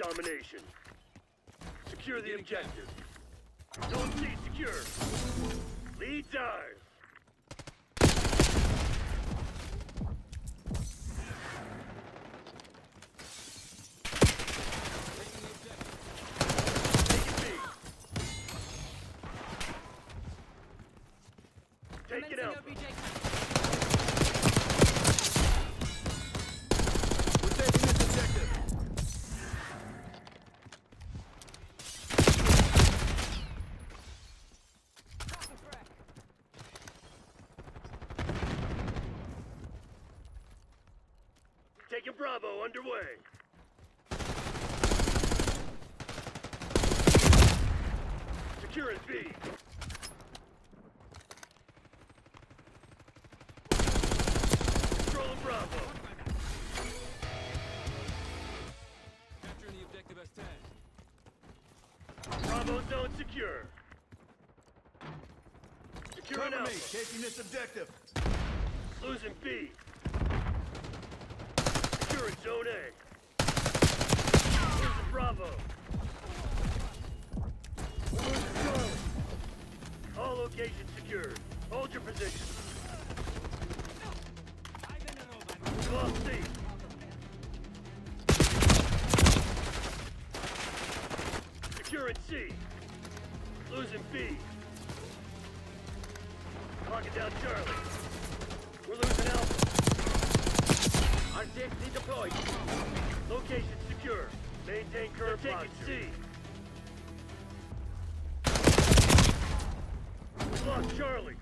domination. Secure the objective. Zone C secure. Lead dive. Take it out. We're taking this objective. Taking Bravo underway. Securing B. Controlling Bravo. Capturing the objective S10. Bravo zone secure. Securing Cover me, Alpha. taking this objective. Losing B. Securing Zone A. Losing Bravo. Losing Charlie. All locations secured. Hold your position. Lost C. Securing C. Losing B. Locking down Charlie. We're losing Alpha. RTXD deployed. Location secure. Maintain current posture. C. We lost Charlie.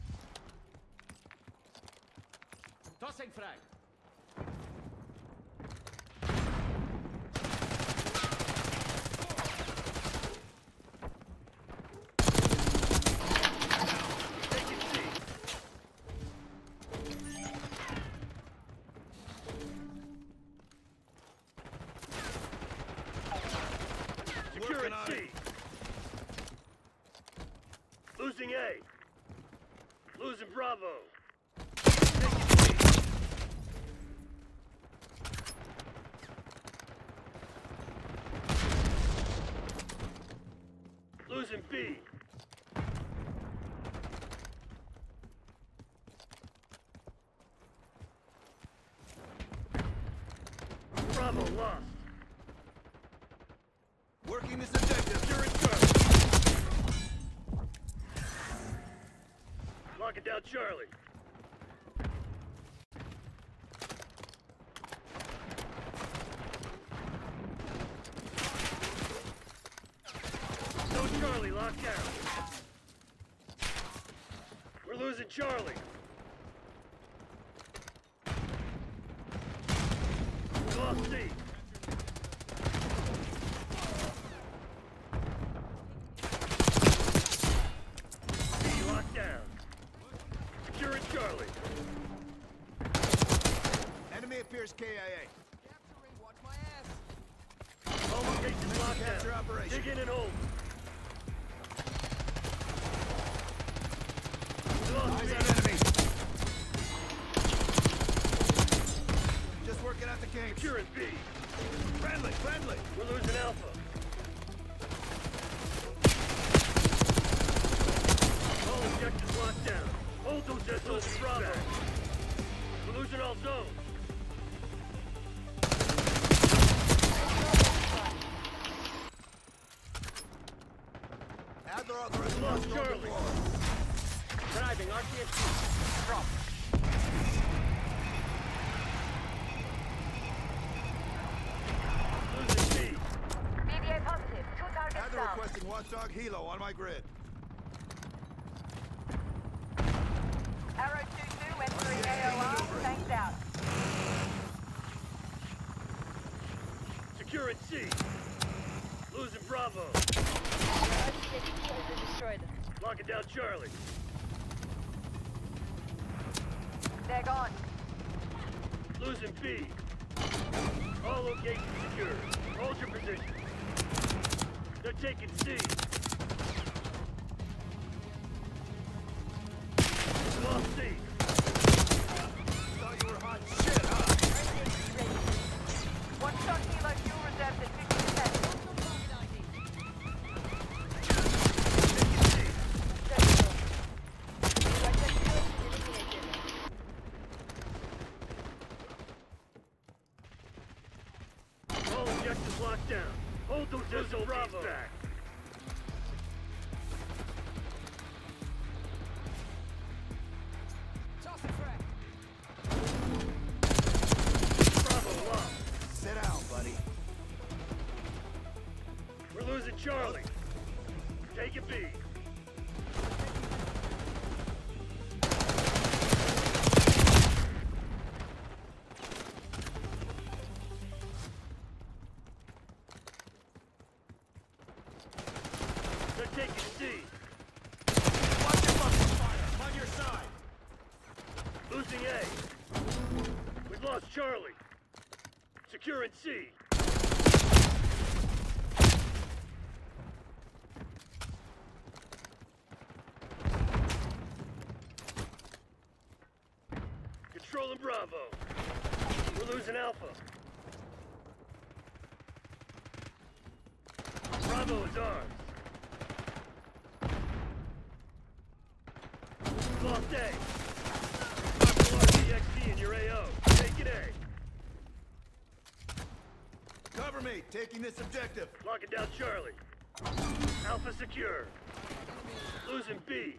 Tossing frag. Taking C. Securing Working on C. it. Losing A. Losing Bravo. Taking C. Losing B. Bravo lost. Working this objective. Securing Charlie. Locking down Charlie. No Charlie locked down. We're losing Charlie. We lost C. C locked down. Securing Charlie. Enemy appears KIA. All locations locked Capture down. operation. Dig in and hold. We lost Eyes B. on enemy. Just working out the kinks. Securing B. Friendly, friendly. We're losing Alpha. All objectives locked down. Hold those missiles in Bravo. We're losing all zones. Adler authorized Lost first Charlie. deploy. Driving RTXD. Drop. Losing B. BBA positive. 2 targets Adler down. requesting Watchdog Helo on my grid. Arrow 2-2 went through AOR. Tanks out. Securing C. Losing Bravo. Destroyed. Locking down Charlie. They're gone. Losing B. All locations secure. Hold your position. They're taking C. Lost C. Thought you were hot shit, huh? One shot kilo fuel reserves at 50%. All objectives locked down. Hold those SOBs back. Bravo lost. Sit down, buddy. We're losing Charlie. Take it B. They're taking C. Watch your fucking fire. I'm on your side. Losing A. We've lost Charlie. Securing C. Controlling Bravo. We're losing Alpha. Bravo is ours. Lost A. RTXD in your AO. Taking A. Cover me. Taking this objective. Locking down Charlie. Alpha secure. Losing B.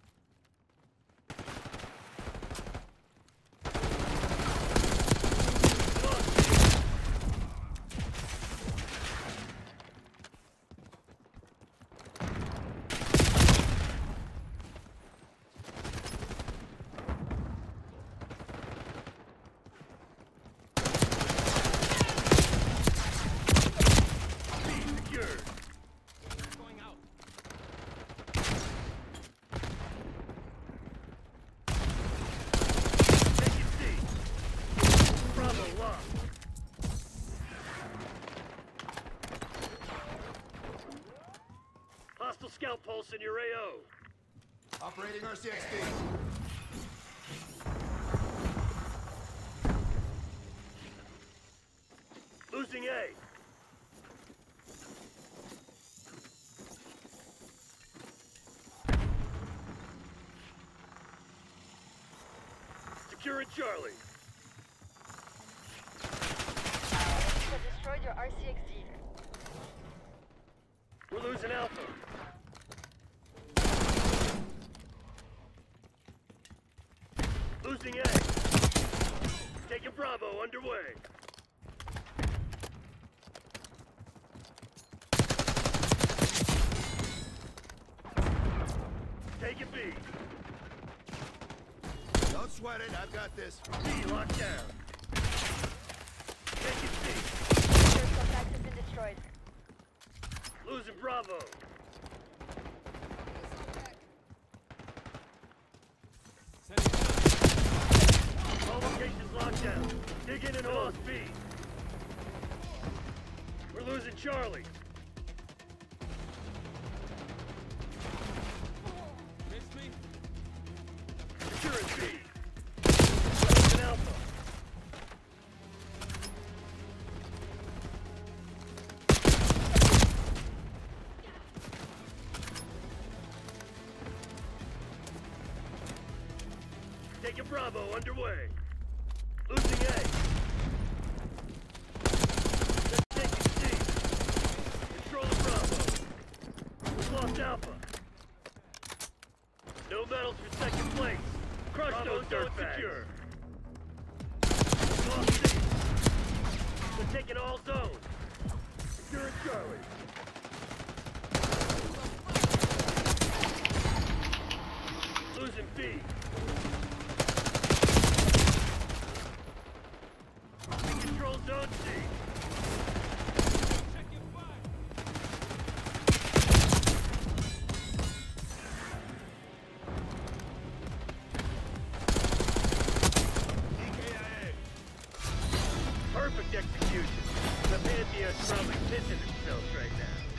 Lost B. B secured. Taking C. Bravo locked. Hostile scout pulse in your AO. Operating RCXD. Losing A. Securing Charlie. Enemies have destroyed your RCXD. We're losing Alpha. Losing A. Taking Bravo underway. Taking B. Don't sweat it. I've got this. B locked down. Taking C. Your contact has been destroyed. Losing Bravo. All locations locked down. Dig in and hold B. We're losing Charlie. Securing B. Losing Alpha. Taking Bravo underway. Losing A. They're taking C. Controlling Bravo. We've lost Alpha. No medals for second place. Crush those dirtbags. Secure. Lost C. They're taking all zones. Securing Charlie. Losing B. We control zone C. EKIA. Perfect execution. The Pantheon's probably pissing themselves right now.